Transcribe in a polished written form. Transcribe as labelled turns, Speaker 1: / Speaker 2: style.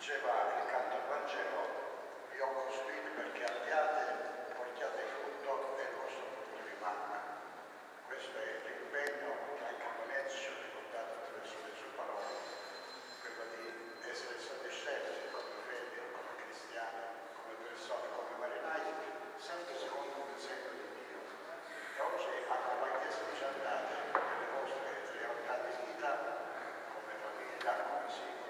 Speaker 1: diceva il canto al Vangelo, vi ho costruiti perché abbiate, portiate frutto e il vostro frutto rimanga. Questo è l'impegno che anche Venezio ha ricordato attraverso le sue parole, quello di essere stati scelti come fede, come cristiani, come persone, come marinai, sempre secondo un disegno di Dio. E oggi alla Chiesa ci andate nelle vostre realtà di vita, come famiglia, come singoli,